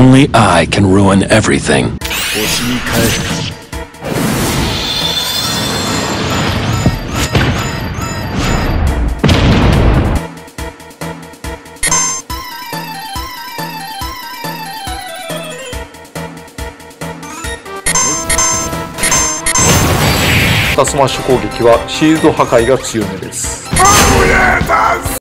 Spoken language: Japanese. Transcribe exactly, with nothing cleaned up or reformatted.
Only I can ruin everything. 星に帰る。スマッシュ攻撃はシールド破壊が強めです。